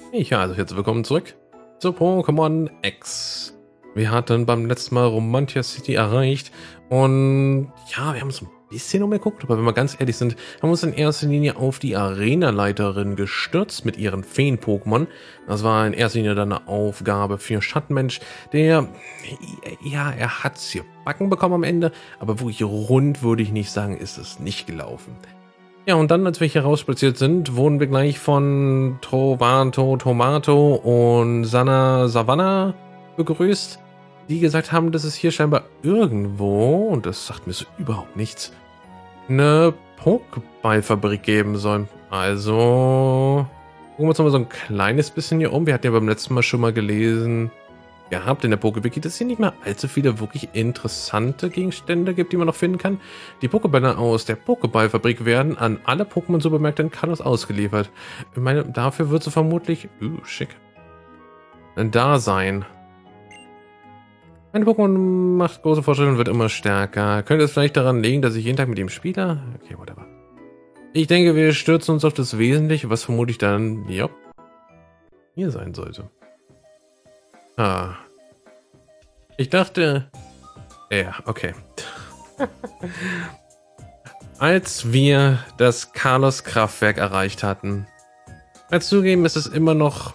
Ja, also herzlich willkommen zurück zu Pokémon X. Wir hatten beim letzten Mal Romantia City erreicht und ja, wir haben uns ein bisschen umgeguckt, aber wenn wir ganz ehrlich sind, haben wir uns in erster Linie auf die Arenaleiterin gestürzt mit ihren Feen-Pokémon. Das war in erster Linie dann eine Aufgabe für Schattenmensch, der, ja, er hat es hier backen bekommen am Ende, aber wirklich rund würde ich nicht sagen, ist es nicht gelaufen. Ja, und dann, als wir hier rausspaziert sind, wurden wir gleich von Trovato Tomato und Sanna Savannah begrüßt, die gesagt haben, dass es hier scheinbar irgendwo, und das sagt mir so überhaupt nichts, eine Pokéballfabrik geben soll. Also, gucken wir uns nochmal so ein kleines bisschen hier um. Wir hatten ja beim letzten Mal schon mal gelesen gehabt in der Pokébiki, dass es hier nicht mehr allzu viele wirklich interessante Gegenstände gibt, die man noch finden kann. Die Pokébälle aus der Pokéballfabrik werden an alle Pokémon-Supermärkte in Kalos ausgeliefert. Ich meine, dafür wird sie vermutlich, schick, da sein. Mein Pokémon macht große Fortschritte und wird immer stärker. Könnte es vielleicht daran liegen, dass ich jeden Tag mit ihm spiele? Okay, whatever. Ich denke, wir stürzen uns auf das Wesentliche, was vermutlich dann, ja, hier sein sollte. Ah. Ich dachte... Ja, okay. Als wir das Kalos-Kraftwerk erreicht hatten. Zugeben, ist es immer noch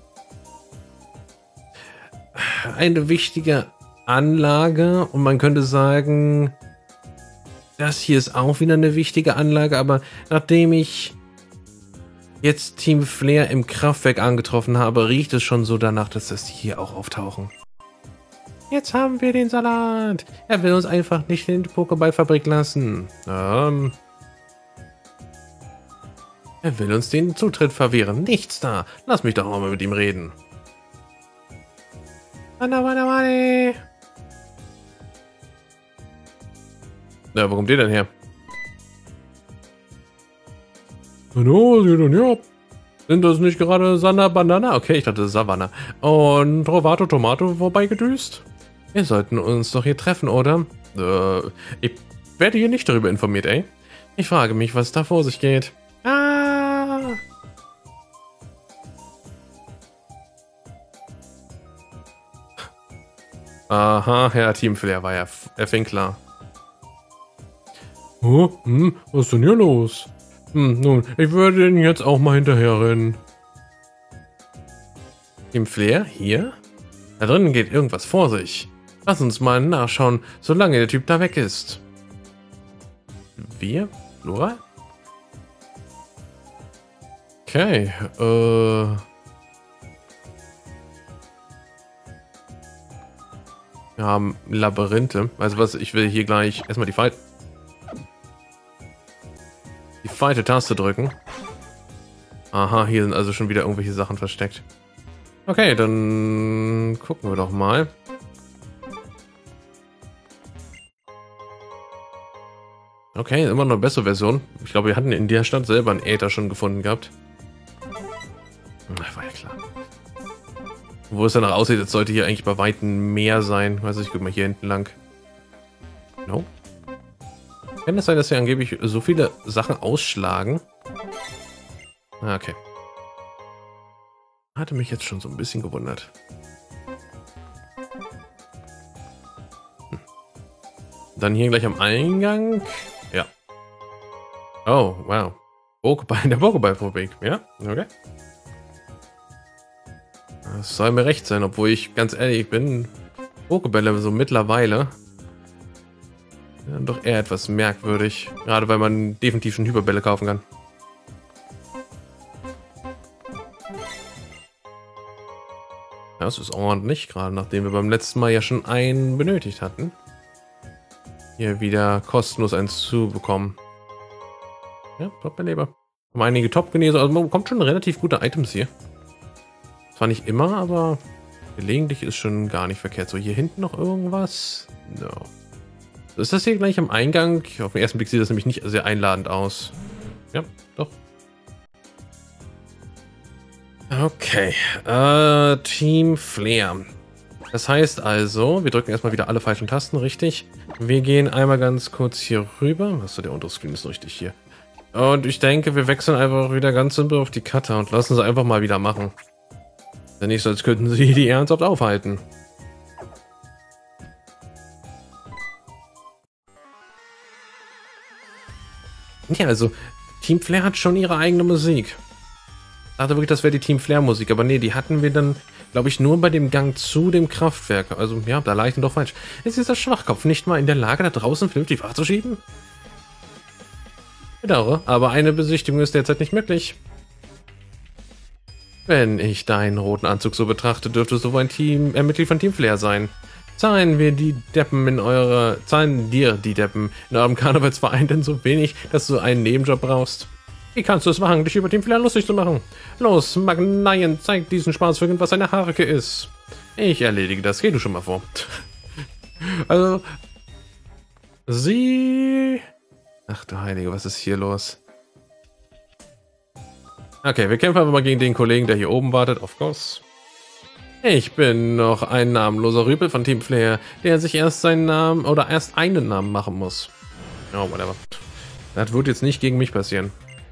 eine wichtige Anlage und man könnte sagen, das hier ist auch wieder eine wichtige Anlage, aber nachdem ich jetzt Team Flair im Kraftwerk angetroffen habe, riecht es schon so danach, dass das hier auch auftauchen. Jetzt haben wir den Salat. Er will uns einfach nicht in die Pokéballfabrik lassen. Er will uns den Zutritt verwehren. Nichts da. Lass mich doch auch mal mit ihm reden. Ja, wo kommt ihr denn her? Hallo, ja. Sind das nicht gerade Sanna Banana? Okay, ich dachte Savannah. Und Trovato Tomato vorbeigedüst? Wir sollten uns doch hier treffen, oder? Ich werde hier nicht darüber informiert, ey. Ich frage mich, was da vor sich geht. Ah! Aha, Herr Teamflair war ja effing klar. Oh, was ist denn hier los? Nun, ich würde den jetzt auch mal hinterher rennen. Team Flair? Hier? Da drinnen geht irgendwas vor sich. Lass uns mal nachschauen, solange der Typ da weg ist. Wir? Flora? Okay, wir haben Labyrinthe. Also was, ich will hier gleich erstmal die zweite Taste drücken. Aha, hier sind also schon wieder irgendwelche Sachen versteckt. Okay, dann gucken wir doch mal. Okay, immer noch eine bessere Version. Ich glaube, wir hatten in der Stadt selber einen Äther schon gefunden gehabt. War ja klar. Wo es danach aussieht, jetzt sollte hier eigentlich bei Weitem mehr sein. Also ich gucke mal hier hinten lang. No. Kann es sein, dass wir angeblich so viele Sachen ausschlagen? Ah, okay. Hatte mich jetzt schon so ein bisschen gewundert. Dann hier gleich am Eingang. Ja. Oh, wow. Pokéball in der Pokéballfabrik. Ja, okay. Das soll mir recht sein, obwohl ich ganz ehrlich bin. Pokébälle so mittlerweile. Ja, doch eher etwas merkwürdig. Gerade weil man definitiv schon Hyperbälle kaufen kann. Das ist ordentlich, gerade nachdem wir beim letzten Mal ja schon einen benötigt hatten. Hier wieder kostenlos eins zu bekommen. Ja, Top-Beleber. Haben einige Top-Genese, also man bekommt schon relativ gute Items hier. Zwar nicht immer, aber gelegentlich ist schon gar nicht verkehrt. So, hier hinten noch irgendwas? No. Ist das hier gleich am Eingang? Auf den ersten Blick sieht das nämlich nicht sehr einladend aus. Ja, doch. Okay, Team Flair. Das heißt also, wir drücken erstmal wieder alle falschen Tasten, richtig? Wir gehen einmal ganz kurz hier rüber. Achso, der untere Screen ist richtig hier. Und ich denke, wir wechseln einfach wieder ganz simpel auf die Cutter und lassen sie einfach mal wieder machen. Denn nicht so, als könnten sie die ernsthaft aufhalten. Ja, also Team Flare hat schon ihre eigene Musik. Ich dachte wirklich, das wäre die Team Flare Musik, aber nee, die hatten wir dann, glaube ich, nur bei dem Gang zu dem Kraftwerk. Also ja, da lag ich doch falsch. Ist dieser Schwachkopf nicht mal in der Lage, da draußen vernünftig wachzuschieben? Bedauere, aber eine Besichtigung ist derzeit nicht möglich. Wenn ich deinen roten Anzug so betrachte, dürfte so ein Mitglied von Team Flare sein. Zahlen dir die Deppen in eurem Karnevalsverein denn so wenig, dass du einen Nebenjob brauchst? Wie kannst du es machen, dich über Team Flare lustig zu machen? Los, Magnaien, zeig diesen Spaßvögeln, was eine Harke ist. Ich erledige das, geh du schon mal vor. Also, sie... Ach du Heilige, was ist hier los? Okay, wir kämpfen einfach mal gegen den Kollegen, der hier oben wartet, of course. Ich bin noch ein namenloser Rüpel von Team Flare, der sich erst seinen Namen oder erst einen Namen machen muss. Oh, whatever. Das wird jetzt nicht gegen mich passieren.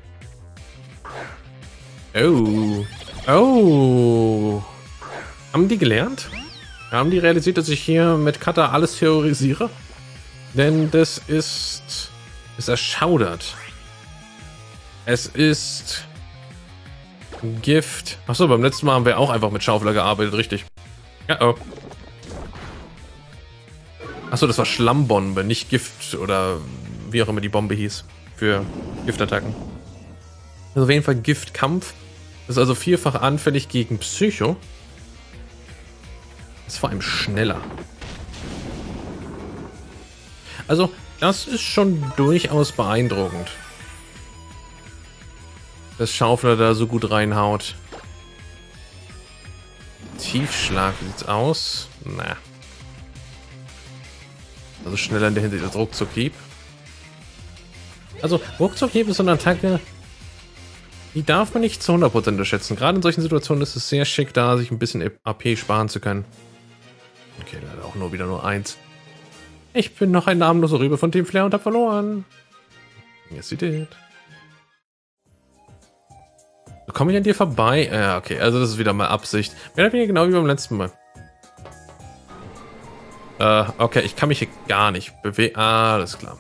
Oh. Oh. Haben die gelernt? Haben die realisiert, dass ich hier mit Kata alles terrorisiere? Denn das ist... Es erschaudert. Es ist... Gift. Achso, beim letzten Mal haben wir auch einfach mit Schaufler gearbeitet, richtig. Ja, oh. Achso, das war Schlammbombe, nicht Gift oder wie auch immer die Bombe hieß. Für Giftattacken. Also auf jeden Fall Giftkampf. Das ist also vierfach anfällig gegen Psycho. Ist vor allem schneller. Also, das ist schon durchaus beeindruckend. Dass Schaufler da so gut reinhaut. Tiefschlag, wie sieht's aus? Na. Also schneller in der Hinsicht als Ruckzuckhieb. Also Ruckzuckhieb ist so eine Attacke, die darf man nicht zu 100% unterschätzen. Gerade in solchen Situationen ist es sehr schick, da sich ein bisschen AP sparen zu können. Okay, leider auch nur 1. Ich bin noch ein namenloser Rübe von Team Flare und hab verloren. Yes, you did. Komme ich an dir vorbei? Ja, okay, also das ist wieder mal Absicht. Mehr oder weniger genau wie beim letzten Mal. Okay, ich kann mich hier gar nicht bewegen. Alles klar.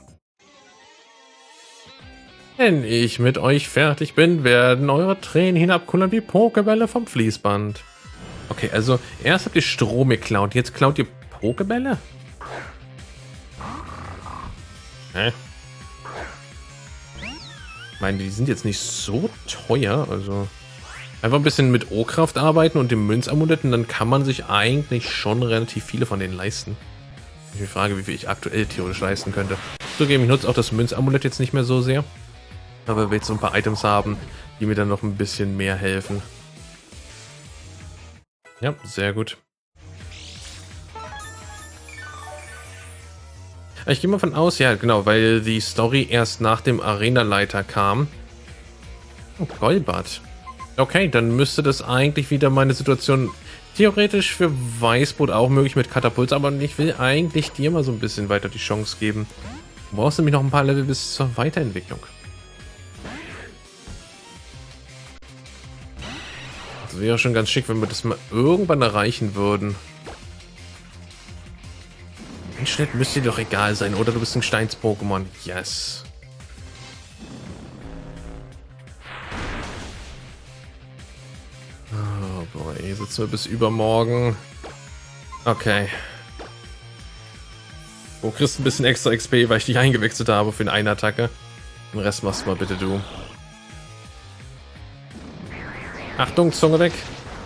Wenn ich mit euch fertig bin, werden eure Tränen hinabkullern wie Pokebälle vom Fließband. Okay, also erst habt ihr Strom geklaut, jetzt klaut ihr Pokebälle? Hä? Ich meine, die sind jetzt nicht so teuer, also einfach ein bisschen mit O-Kraft arbeiten und dem Münzamuletten, dann kann man sich eigentlich schon relativ viele von denen leisten. Ich frage, wie viel ich aktuell theoretisch leisten könnte. Zugegeben, ich nutze auch das Münzamulett jetzt nicht mehr so sehr, aber wir jetzt so ein paar Items haben, die mir dann noch ein bisschen mehr helfen. Ja, sehr gut. Ich gehe mal von aus, ja genau, weil die Story erst nach dem Arenaleiter kam. Oh, Golbat. Okay, dann müsste das eigentlich wieder meine Situation theoretisch für Weißbrot auch möglich mit Katapult, aber ich will eigentlich dir mal so ein bisschen weiter die Chance geben. Du brauchst nämlich noch ein paar Level bis zur Weiterentwicklung. Das wäre schon ganz schick, wenn wir das mal irgendwann erreichen würden. Schnitt müsste dir doch egal sein, oder du bist ein Steins-Pokémon. Yes. Oh boy, hier sitzen wir bis übermorgen. Okay. Du kriegst ein bisschen extra XP, weil ich dich eingewechselt habe für eine Attacke. Den Rest machst mal bitte du. Achtung, Zunge weg.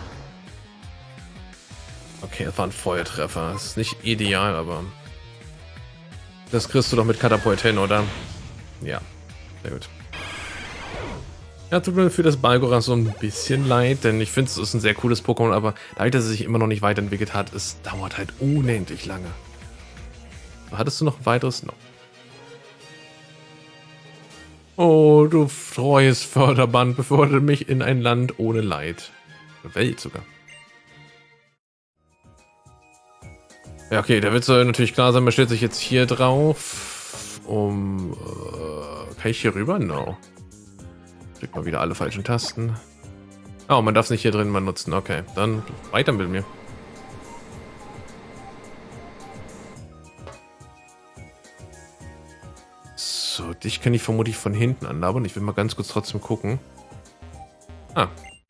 Okay, das war ein Feuertreffer. Das ist nicht ideal, aber... Das kriegst du doch mit Katapult hin, oder? Ja, sehr gut. Ja, tut mir für das Balgora so ein bisschen leid, denn ich finde, es ist ein sehr cooles Pokémon, aber dadurch, dass es sich immer noch nicht weiterentwickelt hat, es dauert halt unendlich lange. Hattest du noch ein weiteres? No. Oh, du treues Förderband, befördere mich in ein Land ohne Leid. Eine Welt sogar. Ja, okay, der Witz soll natürlich klar sein, man stellt sich jetzt hier drauf. Kann ich hier rüber? No. Drück mal wieder alle falschen Tasten. Oh, man darf es nicht hier drin mal nutzen. Okay, dann weiter mit mir. So, dich kann ich vermutlich von hinten anlabern. Ich will mal ganz kurz trotzdem gucken. Ah.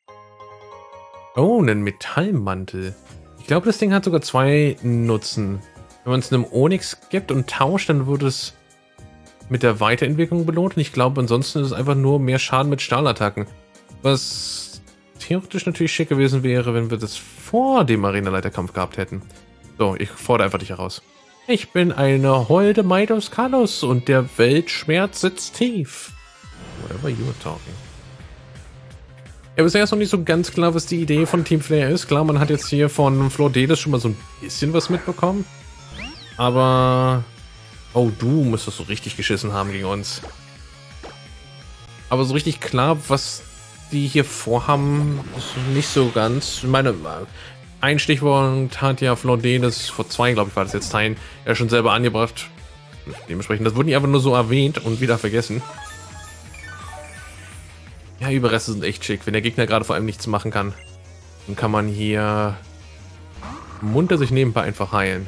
Oh, ein Metallmantel. Ich glaube, das Ding hat sogar 2 Nutzen. Wenn man es einem Onyx gibt und tauscht, dann wird es mit der Weiterentwicklung belohnt. Und ich glaube, ansonsten ist es einfach nur mehr Schaden mit Stahlattacken. Was theoretisch natürlich schick gewesen wäre, wenn wir das vor dem Arenaleiterkampf gehabt hätten. So, ich fordere einfach dich heraus. Ich bin eine holde Maid aus Kalos und der Weltschmerz sitzt tief. Whatever you are talking. Ja, bisher ist noch nicht so ganz klar, was die Idee von Team Flare ist. Klar, man hat jetzt hier von Flordelis schon mal so ein bisschen was mitbekommen. Aber... Oh, du müsstest so richtig geschissen haben gegen uns. Aber so richtig klar, was die hier vorhaben, ist nicht so ganz. Ich meine, ein Stichwort hat ja Flordelis vor 2, glaube ich, war das jetzt Teilen, ja schon selber angebracht. Dementsprechend, das wurden die einfach nur so erwähnt und wieder vergessen. Ja, Überreste sind echt schick. Wenn der Gegner gerade vor allem nichts machen kann, dann kann man hier munter sich nebenbei einfach heilen.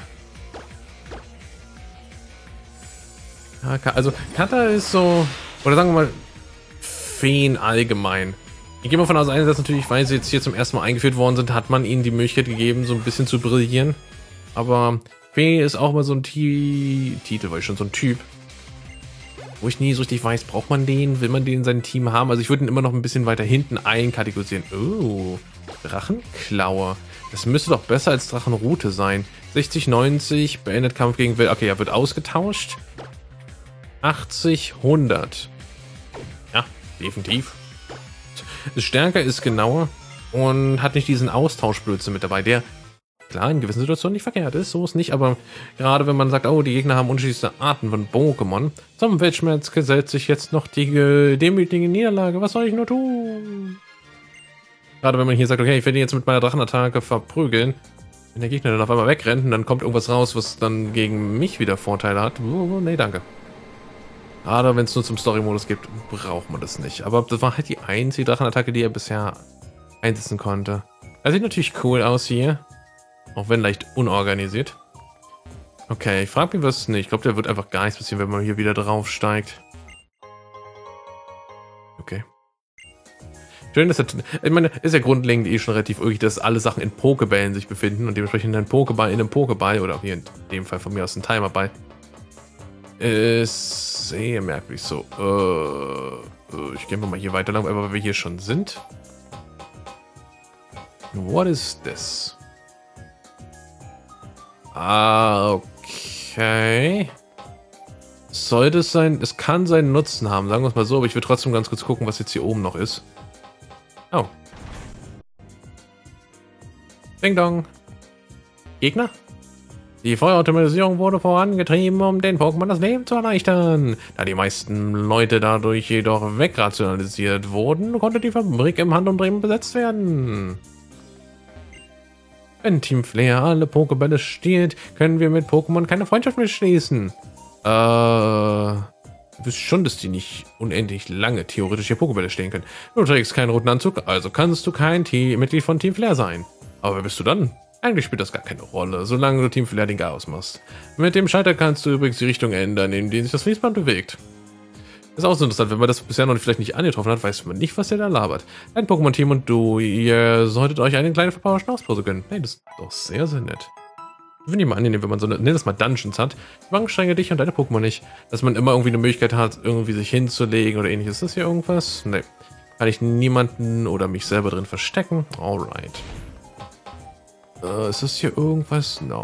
Ja, also Kata ist so, oder sagen wir mal, Feen allgemein. Ich gehe mal von aus, einerseits natürlich, weil sie jetzt hier zum ersten Mal eingeführt worden sind, hat man ihnen die Möglichkeit gegeben, so ein bisschen zu brillieren. Aber Fee ist auch mal so ein Titel, weil ich schon so ein Typ, wo ich nie so richtig weiß, braucht man den, will man den in seinem Team haben? Also ich würde ihn immer noch ein bisschen weiter hinten einkategorisieren. Oh, Drachenklaue. Das müsste doch besser als Drachenrute sein. 60, 90, beendet Kampf gegen Will. Okay, er wird ausgetauscht. 80, 100. Ja, definitiv. Ist stärker, ist genauer und hat nicht diesen Austauschblödsinn mit dabei, der klar in gewissen Situationen nicht verkehrt ist, so ist nicht, aber gerade wenn man sagt, oh, die Gegner haben unterschiedliche Arten von Pokémon, zum Weltschmerz gesellt sich jetzt noch die demütige Niederlage, was soll ich nur tun? Gerade wenn man hier sagt, okay, ich werde ihn jetzt mit meiner Drachenattacke verprügeln, wenn der Gegner dann auf einmal wegrennt und dann kommt irgendwas raus, was dann gegen mich wieder Vorteile hat, nee, danke. Gerade wenn es nur zum Story-Modus gibt, braucht man das nicht. Aber das war halt die einzige Drachenattacke, die er bisher einsetzen konnte. Er sieht natürlich cool aus hier. Auch wenn leicht unorganisiert. Okay, ich frage mich was nicht. Ich glaube, der wird einfach gar nichts passieren, wenn man hier wieder drauf steigt. Okay. Schön, dass ich meine, ist ja grundlegend eh schon relativ üblich, dass alle Sachen in Pokebällen sich befinden und dementsprechend ein Pokéball in einem Pokéball oder hier in dem Fall von mir aus ein Timerball. Ist sehr merkwürdig so. Ich gehe mal hier weiter lang, weil wir hier schon sind. What is this? Ah, okay. Sollte es sein, es kann seinen Nutzen haben, sagen wir es mal so, aber ich will trotzdem ganz kurz gucken, was jetzt hier oben noch ist. Oh. Ding Dong. Gegner? Die Feuerautomatisierung wurde vorangetrieben, um den Pokémon das Leben zu erleichtern. Da die meisten Leute dadurch jedoch wegrationalisiert wurden, konnte die Fabrik im Handumdrehen besetzt werden. Wenn Team Flare alle Pokébälle stiehlt, können wir mit Pokémon keine Freundschaft mehr schließen. Du wisst schon, dass die nicht unendlich lange theoretisch hier Pokébälle stehen können. Du trägst keinen roten Anzug, also kannst du kein Mitglied von Team Flare sein. Aber wer bist du dann? Eigentlich spielt das gar keine Rolle, solange du Team Flare den Chaos machst. Mit dem Schalter kannst du übrigens die Richtung ändern, in der sich das Fließband bewegt. Ist auch so interessant, wenn man das bisher noch vielleicht nicht angetroffen hat, weiß man nicht, was der da labert. Dein Pokémon-Team und du, ihr solltet euch eine kleine Verpower-Schnauzpause gönnen. Hey, das ist doch sehr, sehr nett. Finde ich mal angenehm, wenn man so eine, nenn das mal Dungeons hat. Die Anstrenge dich und deine Pokémon nicht. Dass man immer irgendwie eine Möglichkeit hat, irgendwie sich hinzulegen oder ähnliches. Ist das hier irgendwas? Nee. Kann ich niemanden oder mich selber drin verstecken? Alright. Ist das hier irgendwas? No.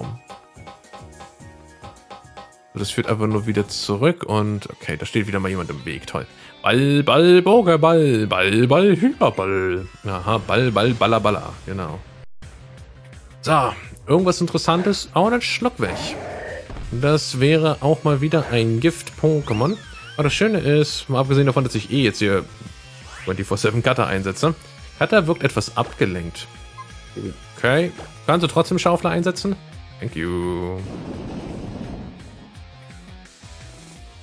Das führt einfach nur wieder zurück und okay, da steht wieder mal jemand im Weg. Toll. Ball, Ball, Pokéball, Ball, Ball, Hyperball. Aha, Ball, Ball, Baller, Baller. Genau. So, irgendwas Interessantes. Oh, dann Schluck weg. Das wäre auch mal wieder ein Gift-Pokémon. Aber das Schöne ist, mal abgesehen davon, dass ich eh jetzt hier 24/7 Cutter einsetze. Cutter wirkt etwas abgelenkt. Okay. Kannst du trotzdem Schaufler einsetzen? Thank you.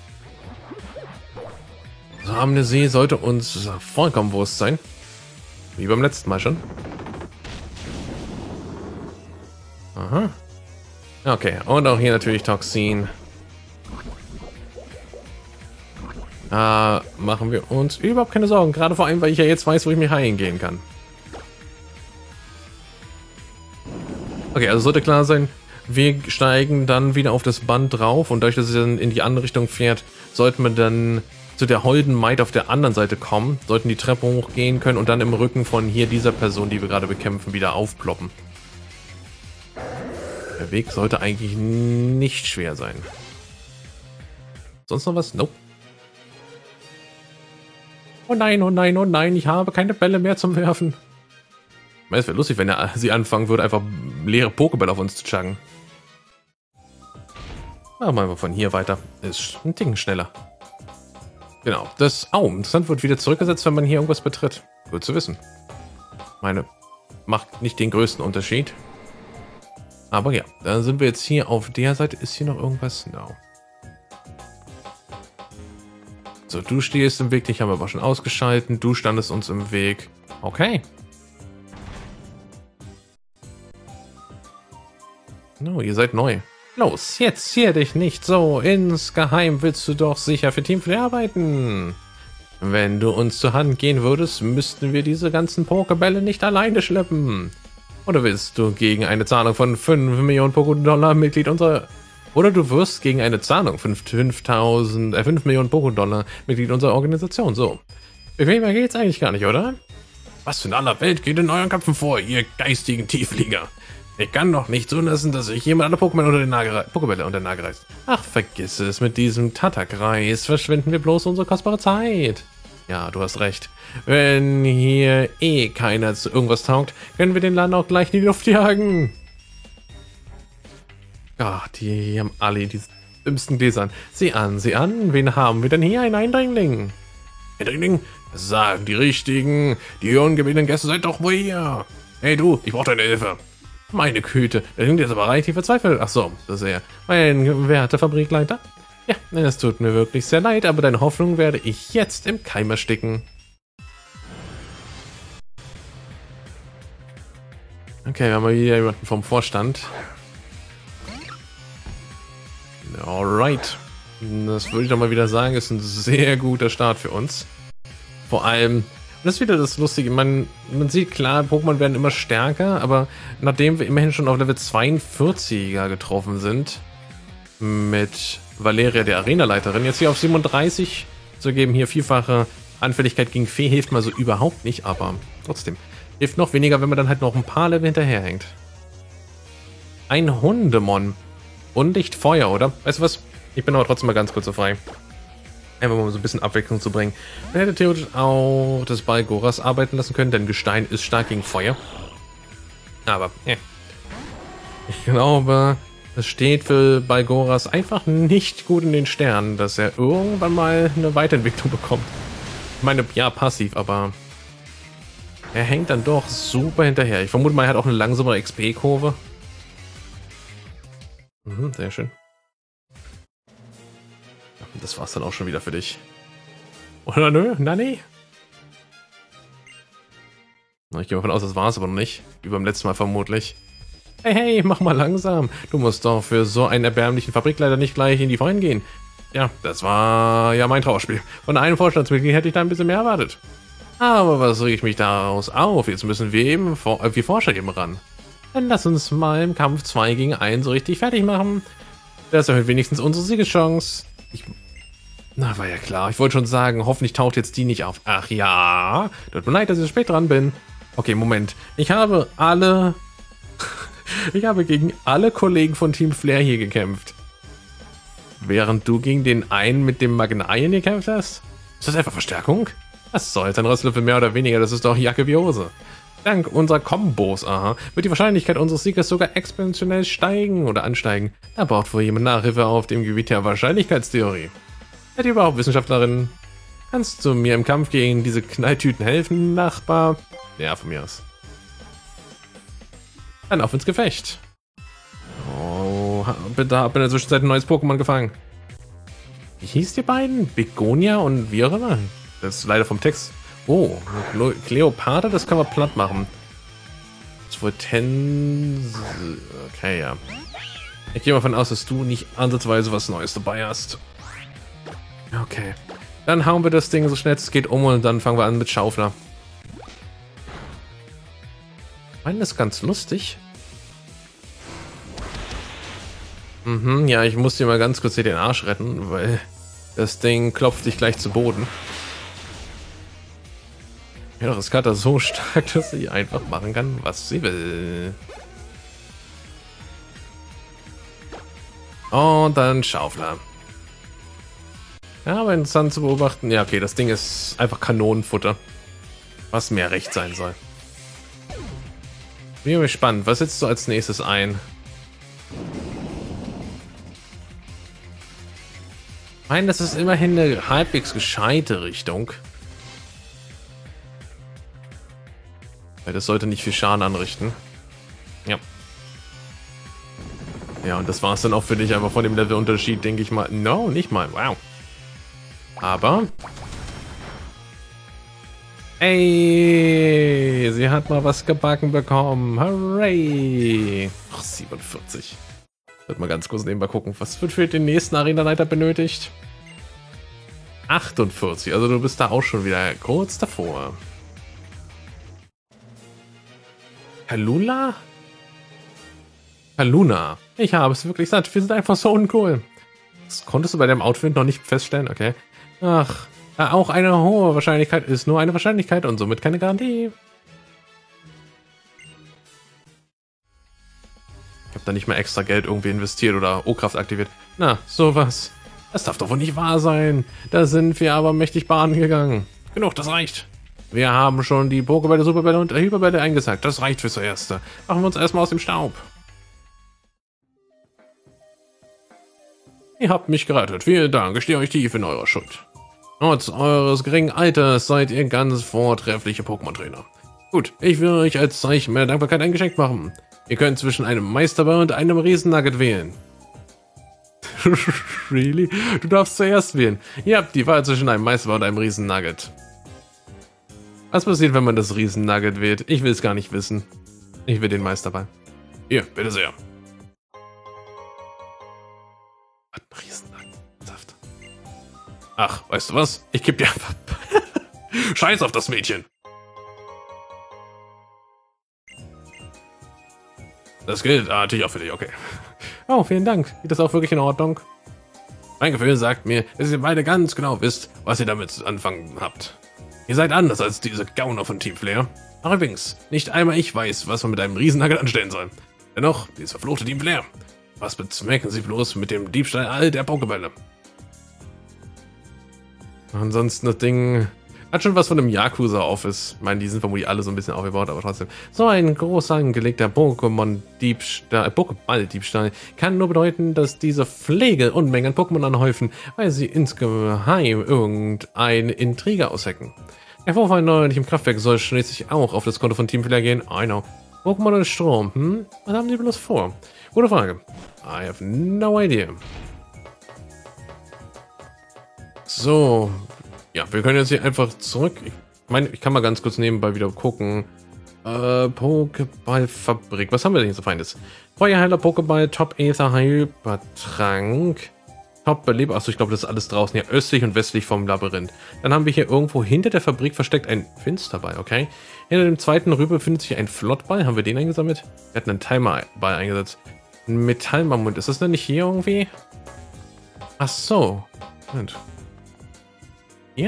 So, Amnesie sollte uns vollkommen bewusst sein. Wie beim letzten Mal schon. Aha. Okay, und auch hier natürlich Toxin. Da machen wir uns überhaupt keine Sorgen. Gerade vor allem, weil ich ja jetzt weiß, wo ich mich heilen gehen kann. Okay, also sollte klar sein, wir steigen dann wieder auf das Band drauf und dadurch, dass es dann in die andere Richtung fährt, sollten wir dann zu der Holden Maid auf der anderen Seite kommen, sollten die Treppe hochgehen können und dann im Rücken von hier dieser Person, die wir gerade bekämpfen, wieder aufploppen. Der Weg sollte eigentlich nicht schwer sein. Sonst noch was? Nope. Oh nein, oh nein, oh nein, ich habe keine Bälle mehr zum Werfen. Es wäre lustig, wenn sie anfangen würde, einfach leere Pokébälle auf uns zu chuggen. Machen wir einfach von hier weiter. Ist ein Ding schneller. Genau, das interessant wird wieder zurückgesetzt, wenn man hier irgendwas betritt. Gut zu wissen. Meine, macht nicht den größten Unterschied. Aber ja, dann sind wir jetzt hier auf der Seite. Ist hier noch irgendwas? No. So, du stehst im Weg, dich haben wir aber schon ausgeschalten. Du standest uns im Weg. Okay. No, ihr seid neu. Los, jetzt zier dich nicht so. Insgeheim willst du doch sicher für Team Flare arbeiten. Wenn du uns zur Hand gehen würdest, müssten wir diese ganzen Pokebälle nicht alleine schleppen. Oder willst du gegen eine Zahlung von 5 Millionen Pokédollar Mitglied unserer... Oder du wirst gegen eine Zahlung von 5 Millionen Pokédollar Mitglied unserer Organisation. So. Bequemer geht's eigentlich gar nicht, oder? Was in aller Welt geht in euren Köpfen vor, ihr geistigen Tiefflieger? Ich kann doch nicht zulassen, dass sich jemand alle Pokébälle unter den Nagel reißt. Ach, vergiss es, mit diesem Tatakreis verschwenden wir bloß unsere kostbare Zeit. Ja, du hast recht. Wenn hier eh keiner zu irgendwas taugt, können wir den Laden auch gleich in die Luft jagen. Ach, die haben alle die dümmsten Gläsern. Sieh an, wen haben wir denn hier? Ein Eindringling. Eindringling? Das sagen die Richtigen. Die ungebetenen Gäste seid doch wohl hier. Hey du, ich brauche deine Hilfe. Meine Güte, der klingt jetzt aber relativ verzweifelt. Ach so, das ist er. Mein werter Fabrikleiter. Ja, es tut mir wirklich sehr leid, aber deine Hoffnung werde ich jetzt im Keim ersticken. Okay, wir haben mal wieder jemanden vom Vorstand. Alright. Das würde ich doch mal wieder sagen, ist ein sehr guter Start für uns. Vor allem, das ist wieder das Lustige, man sieht klar, Pokémon werden immer stärker, aber nachdem wir immerhin schon auf Level 42er getroffen sind, mit Valeria, der Arenaleiterin, jetzt hier auf 37 zu geben, hier vielfache Anfälligkeit gegen Fee hilft mal so überhaupt nicht, aber trotzdem. Hilft noch weniger, wenn man dann halt noch ein paar Level hinterherhängt. Ein Hundemon. Undicht Feuer, oder? Weißt du was? Ich bin aber trotzdem mal ganz kurz so frei. Einfach mal so ein bisschen Abwechslung zu bringen. Man hätte theoretisch auch das Balgoras arbeiten lassen können, denn Gestein ist stark gegen Feuer. Aber, ich glaube, es steht für Balgoras einfach nicht gut in den Sternen, dass er irgendwann mal eine Weiterentwicklung bekommt. Ich meine, ja, passiv, aber er hängt dann doch super hinterher. Ich vermute mal, er hat auch eine langsamere XP-Kurve. Sehr schön. Ja, das war's dann auch schon wieder für dich. Oder nö? Nani? Ich gehe mal davon aus, das war's aber noch nicht. Wie beim letzten Mal vermutlich. Hey, mach mal langsam. Du musst doch für so einen erbärmlichen Fabrikleiter nicht gleich in die Vollen gehen. Ja, das war ja mein Trauerspiel. Von einem Vorstandsmitglied hätte ich da ein bisschen mehr erwartet. Aber was reg ich mich daraus auf? Jetzt müssen wir eben, wir Forscher eben ran. Dann lass uns mal im Kampf 2 gegen 1 so richtig fertig machen. Das erhöht wenigstens unsere Siegeschance. Na, war ja klar. Ich wollte schon sagen, hoffentlich taucht jetzt die nicht auf. Ach ja, tut mir leid, dass ich so spät dran bin. Okay, Moment. Ich habe gegen alle Kollegen von Team Flare hier gekämpft. Während du gegen den einen mit dem Magnaien gekämpft hast? Ist das einfach Verstärkung? Was soll's, ein Rösslöffel mehr oder weniger, das ist doch Jacke wie Hose. Dank unserer Kombos, wird die Wahrscheinlichkeit unseres Sieges sogar exponentiell steigen oder ansteigen. Da baut wohl jemand Nachhilfe auf dem Gebiet der Wahrscheinlichkeitstheorie. Seid ihr überhaupt Wissenschaftlerin? Kannst du mir im Kampf gegen diese Knalltüten helfen, Nachbar? Ja, von mir aus. Dann auf ins Gefecht. Oh, bitte hab in der Zwischenzeit ein neues Pokémon gefangen. Wie hieß die beiden? Begonia und wie auch immer? Das ist leider vom Text Oh, Kleopatra, das kann man platt machen. Tense. Okay, ja. Ich gehe mal davon aus, dass du nicht ansatzweise was Neues dabei hast. Okay. Dann hauen wir das Ding so schnell es geht um und dann fangen wir an mit Schaufler. Ich meine, das ist ganz lustig. Mhm, ja, ich muss dir mal ganz kurz hier den Arsch retten, weil das Ding klopft dich gleich zu Boden. Ja, doch, es ist da so stark, dass sie einfach machen kann, was sie will. Und dann Schaufler. Ja, aber interessant zu beobachten. Ja, okay, das Ding ist einfach Kanonenfutter. Was mehr recht sein soll. Bin gespannt. Was setzt du als nächstes ein? Ich meine, das ist immerhin eine halbwegs gescheite Richtung. Weil das sollte nicht viel Schaden anrichten. Ja. Ja, und das war es dann auch für dich, einfach von dem Levelunterschied, denke ich mal. No, nicht mal. Wow. Aber... Ey, sie hat mal was gebacken bekommen. Hooray. Ach, 47. Wird mal ganz kurz nebenbei gucken, was wird für den nächsten Arenaleiter benötigt. 48, also du bist da auch schon wieder kurz davor. Kalula? Kaluna. Ich habe es wirklich satt. Wir sind einfach so uncool. Das konntest du bei deinem Outfit noch nicht feststellen, okay. Ach, auch eine hohe Wahrscheinlichkeit ist nur eine Wahrscheinlichkeit und somit keine Garantie. Ich habe da nicht mal extra Geld irgendwie investiert oder O-Kraft aktiviert. Na, sowas. Das darf doch wohl nicht wahr sein. Da sind wir aber mächtig baden gegangen. Genug, das reicht. Wir haben schon die Pokébälle, Superbälle und Hyperbälle eingesackt. Das reicht fürs Erste. Machen wir uns erstmal aus dem Staub. Ihr habt mich gerettet. Vielen Dank. Ich stehe euch tief in eurer Schuld. Trotz eures geringen Alters seid ihr ganz vortreffliche Pokémon-Trainer. Gut, ich will euch als Zeichen meiner Dankbarkeit ein Geschenk machen. Ihr könnt zwischen einem Meisterball und einem Riesennugget wählen. Really? Du darfst zuerst wählen. Ihr habt die Wahl zwischen einem Meisterball und einem Riesennugget. Was passiert, wenn man das Riesennugget wählt? Ich will es gar nicht wissen. Ich will den Meisterball. Hier, bitte sehr. Was, ein Riesennugget? Saft. Ach, weißt du was? Ich geb dir einfach... Scheiß auf das Mädchen. Das gilt natürlich auch für dich, okay. Oh, vielen Dank. Geht das auch wirklich in Ordnung? Mein Gefühl sagt mir, dass ihr beide ganz genau wisst, was ihr damit anfangen habt. Ihr seid anders als diese Gauner von Team Flare. Allerdings, nicht einmal ich weiß, was man mit einem Riesennugget anstellen soll. Dennoch, dieses verfluchte Team Flare. Was bezwecken sie bloß mit dem Diebstahl all der Pokébälle? Ansonsten das Ding hat schon was von einem Yakuza-Office. Ich meine, die sind vermutlich alle so ein bisschen aufgebaut, aber trotzdem. So ein groß angelegter Pokéball-Diebstahl kann nur bedeuten, dass diese Pflege Unmengen an Pokémon anhäufen, weil sie insgeheim irgendeine Intrige aushecken. Der Vorfall neulich im Kraftwerk soll schließlich auch auf das Konto von Team Flare gehen. I know. Pokémon und Strom, Was haben sie bloß vor? Gute Frage. I have no idea. So. Ja, wir können jetzt hier einfach zurück. Ich meine, ich kann mal ganz kurz nebenbei wieder gucken. Pokéball-Fabrik. Was haben wir denn hier so Feindes? Feuerheiler, Pokéball, Top Aether, Hypertrank, Top Beleber. Achso, ich glaube, das ist alles draußen. Ja, östlich und westlich vom Labyrinth. Dann haben wir hier irgendwo hinter der Fabrik versteckt ein Finsterball, okay? Hinter dem zweiten Rübe befindet sich ein Flottball. Haben wir den eingesammelt? Wir hatten einen Timerball eingesetzt. Ein Metallmammut. Ist das denn nicht hier irgendwie? Ach so. Moment. Hier?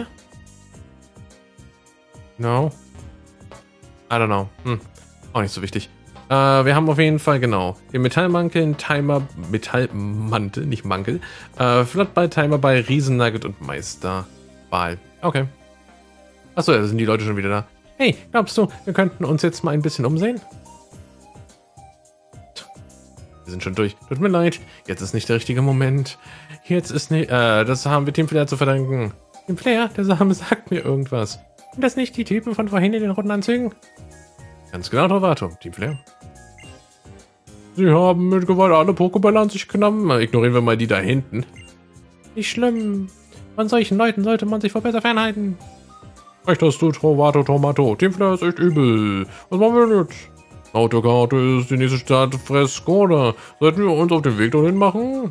No. I don't know. Auch nicht so wichtig. Wir haben auf jeden Fall, genau, den Metallmantel, Metallmantel, nicht Mantel, Flottball, Timerball, Riesennugget und Meisterball. Okay. Achso, ja, da sind die Leute schon wieder da. Hey, glaubst du, wir könnten uns jetzt mal ein bisschen umsehen? Wir sind schon durch. Tut mir leid, jetzt ist nicht der richtige Moment. Jetzt ist nicht, das haben wir Team Flare zu verdanken. Team Flare, der Name sagt mir irgendwas. Sind das nicht die Typen von vorhin in den roten Anzügen? Ganz genau, Trovato. Team Flare. Sie haben mit Gewalt alle Pokébälle an sich genommen. Ignorieren wir mal die da hinten. Nicht schlimm. Von solchen Leuten sollte man sich vor besser fernhalten. Echt hast du, Trovato Tomato. Teamflair ist echt übel. Was machen wir jetzt? Autokarte ist die nächste Stadt Frescoda. Sollten wir uns auf den Weg dorthin machen?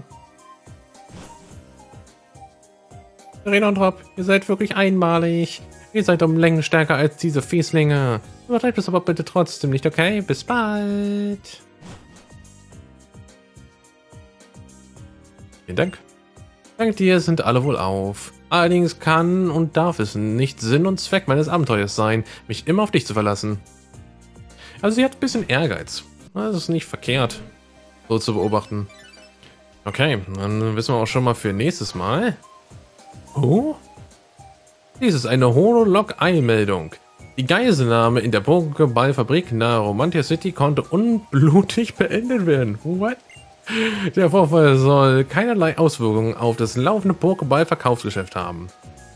Rena und Rob, ihr seid wirklich einmalig. Ihr seid um Längen stärker als diese Fieslinge. Übertreibt es aber bitte trotzdem nicht, okay? Bis bald. Vielen Dank. Dank dir sind alle wohl auf. Allerdings kann und darf es nicht Sinn und Zweck meines Abenteuers sein, mich immer auf dich zu verlassen. Also sie hat ein bisschen Ehrgeiz. Das ist nicht verkehrt, so zu beobachten. Okay, dann wissen wir auch schon mal für nächstes Mal. Oh? Dies ist eine Hololog-Eilmeldung. Die Geiselnahme in der Pokéball-Fabrik nahe Romantia City konnte unblutig beendet werden. What? Der Vorfall soll keinerlei Auswirkungen auf das laufende Pokéball-Verkaufsgeschäft haben.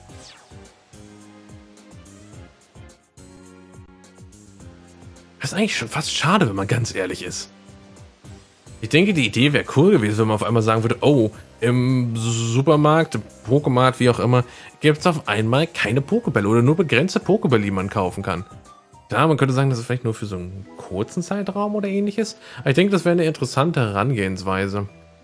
Das ist eigentlich schon fast schade, wenn man ganz ehrlich ist. Ich denke, die Idee wäre cool gewesen, wenn man auf einmal sagen würde, oh, im Supermarkt, Pokémart, wie auch immer, gibt es auf einmal keine Pokébälle oder nur begrenzte Pokébälle, die man kaufen kann. Ja, man könnte sagen, das ist vielleicht nur für so einen kurzen Zeitraum oder ähnliches. Aber ich denke, das wäre eine interessante Herangehensweise.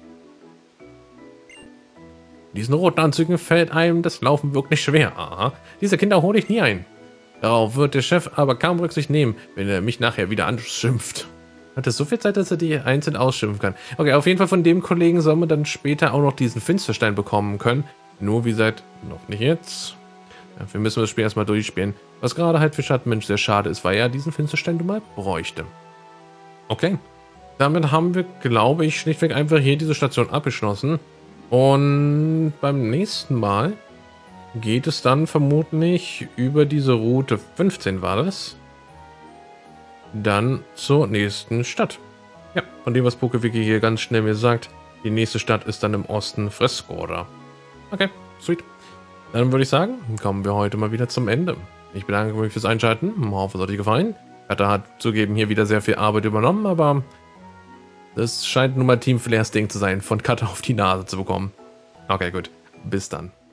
In diesen roten Anzügen fällt einem das Laufen wirklich schwer. Aha, diese Kinder hole ich nie ein. Darauf wird der Chef aber kaum Rücksicht nehmen, wenn er mich nachher wieder anschimpft. Hat er so viel Zeit, dass er die einzeln ausschimpfen kann. Okay, auf jeden Fall von dem Kollegen soll man dann später auch noch diesen Finsterstein bekommen können. Nur wie gesagt, noch nicht jetzt. Ja, wir müssen das Spiel erstmal durchspielen. Was gerade halt für Schattenmensch sehr schade ist, weil er diesen Finsterstein mal bräuchte. Okay. Damit haben wir, glaube ich, schlichtweg einfach hier diese Station abgeschlossen. Und beim nächsten Mal geht es dann vermutlich über diese Route 15 war das. Dann zur nächsten Stadt. Ja, von dem, was PokeWiki hier ganz schnell mir sagt, die nächste Stadt ist dann im Osten Frescoda. Okay, sweet. Dann würde ich sagen, kommen wir heute mal wieder zum Ende. Ich bedanke mich fürs Einschalten. Ich hoffe, es hat euch gefallen. Kata hat zugeben hier wieder sehr viel Arbeit übernommen, aber das scheint nun mal Team Flairs Ding zu sein, von Kata auf die Nase zu bekommen. Okay, gut. Bis dann.